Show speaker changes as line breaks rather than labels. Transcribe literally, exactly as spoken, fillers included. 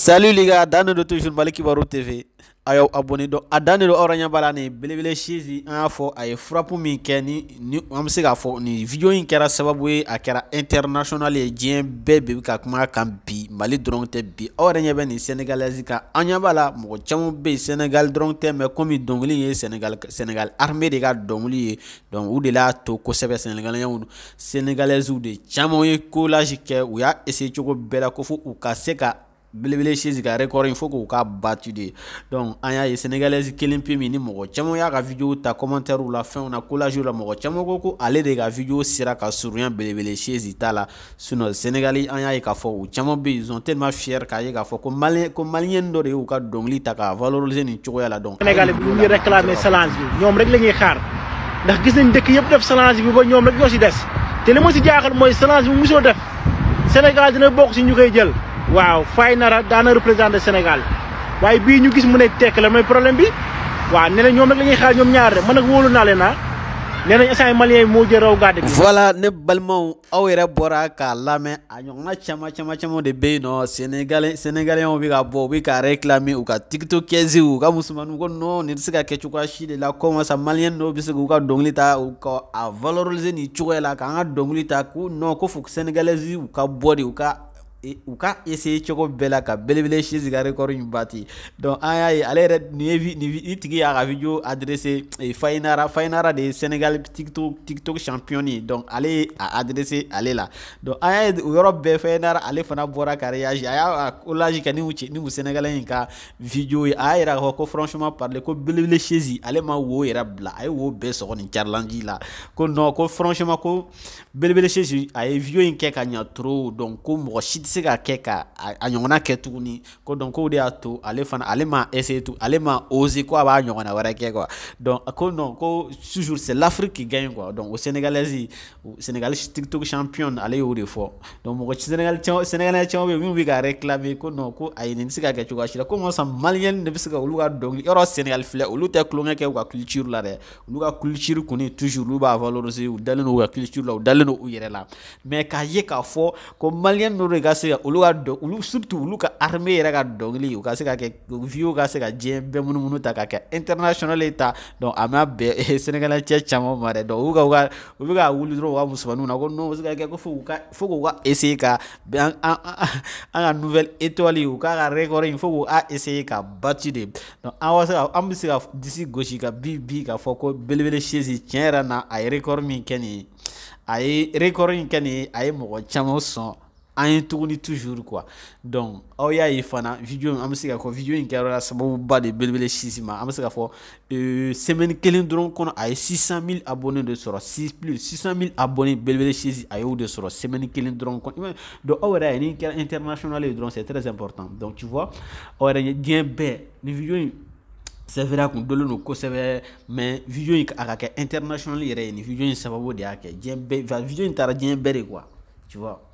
Salut les gars, dans de toujours Mali Kibarou T V. Ayo abonné donc a dans de oranya balani belebele chizi an fo ay frappe min keni ni am se ga fo ni video in kera sababu e a kera international e dien bebe ka kuma kan bi Mali drone te bi oranya be ni Senegalese ka anya bala mo chamu be Senegal drone te me komi dongli e Senegal Senegal armée de ga dongli donc ou de la to ko sebe Senegalais ou Senegalese ou de chamu e collage ke ou ya essayer ko bela ko fo ou ka se ka belebele chizi ka record il faut ko ka battu de donc anya ye Senegalese kelen pi mi ni mo chamo ya ka video ta commentaire ou la fin on a collage la mo chamo ko ko aller de ka video sira ka suryan belebele chizi ta la suno Senegalais anya ye ka fo ou chamo be ils ont tellement fier ka ye ka fo ko malien ko malien do de ou ka dongli ta ka valoriser ni ci ko yalla donc
Sénégalais bu ñu réclamer challenge bi ñom rek lañuy xaar ndax gis nañ dëkk yëpp def challenge bi ba ñom rek ñoo ci dess té li mo ci jaaxal moy challenge bi muso def Sénégal dina bok ci ñu koy jël waaw fay nara daana représenté Sénégal waaye bii ñu gis mu ne tekk la mooy problème bi waaw nee na ñoom rek la ñuy xaar ñoom ñaar de man nag wóolu naa leen ah nee nañ instant malien moo jël raw gàdde bi
voilà ne balmaw aw yɛrɛ bɔra k'a lamɛn a ɲɔgɔnna caman caman caman de bɛ yen nɔ Sénégalais Sénégalais bɛ ka bɔ u bɛ ka réclamer u ka tiktokɛzi u ka musomaninw ko non nin tɛ se ka kɛ cogoya si de la comment ça malien dɔw bɛ se k'u ka dɔnkili ta u ka a valoriser nin cogoya la k'an ka dɔnkili ta ko non ko fo Sénégalais u ka bɔ de u ka u ka essayer cogo bɛɛ la ka belebele chizi ka record in bati donc an y'a ye ale yɛrɛ ni ni tigi y'a ka video adressé Fainara Fainara de Sénégal TikTok TikTok champion ye donc ale a adressé ale la donc an y'a ye o yɔrɔ bɛɛ Fainara ale fana bɔra ka réagir a y'a collage kɛ ni mu ni mu Sénégalais in ka video ye a y'a yira ko franchement parler ko belebele chizi ale ma wo yɛrɛ bila a ye wo bɛɛ sɔgɔ ni challenge la ko non ko franchement ko belebele chizi a ye video in kɛ ka ɲa trop donc ko mɔgɔ si se ka kɛ ka a ɲɔgɔnna kɛ tuguni ko donc ko de y'a to ale fana ale ma essayer tout ale ma oser ko a b'a ɲɔgɔnna wɛrɛ kɛ quoi donc ko non ko toujours c'est l'Afrique qui gagne quoi donc au Sénégalais Sénégal TikTok champion ale y'o de fɔ donc mɔgɔ Sénégal Sénégalais caman bɛ yen minnu bɛ ka réclamer ko non ko ayi nin tɛ se ka kɛ cogoya si la ko mɔgɔ malien de bɛ se ka olu ka dɔnkili yɔrɔ Sénégal filɛ olu tɛ tulonkɛ kɛ u ka culture la dɛ olu ka culture kɔni toujours olu b'a valoriser u dalen don u ka culture la u dalen don u yɛrɛ la mais k'a ye k'a fɔ ko malien dɔ de ka se ka olu ka olu surtout olu ka armée yɛrɛ ka dɔnkili u ka se ka kɛ view ka se ka diɲɛ bɛɛ munumunu ta ka kɛ international ta donc a ma bɛɛ Sénégalais cɛ caman ma dɛ donc u ka u ka u bɛ ka wuli dɔrɔn u ka musomaninw na ko non u se ka kɛ ko fo u ka fo k'u ka essayer ka an an an ka nouvelle étoile u k'a ka record in fo k'u a essayer ka battu de donc an bɛ se ka an bɛ se ka disi gosi ka bi bi ka fɔ ko belebele chizi tiɲɛ yɛrɛ na a ye record min kɛ nin ye a ye record in kɛ nin ye a ye mɔgɔ caman sɔn an ye tuguni toujours quoi donc aw y'a ye fana video an bɛ se ka fɔ video in kɛra sababuba de belebele chizi ma an bɛ se ka fɔ semaine kelen dɔrɔn kɔnɔ a ye six cent mille abonnés de sɔrɔ six plus six cent mille abonnés belebele chizi a y'o de sɔrɔ semaine kelen dɔrɔn kɔnɔ donc aw yɛrɛ ye ni kɛra international ye dɔrɔn c'est très important donc tu vois aw yɛrɛ ye diɲɛ bɛɛ ni video in c'est vrai qu'on donne nos kosɛbɛ mais video in a ka kɛ international yɛrɛ ye ni video in sababu de y'a kɛ diɲɛ bɛɛ video in taara diɲɛ bɛɛ de quoi tu vois.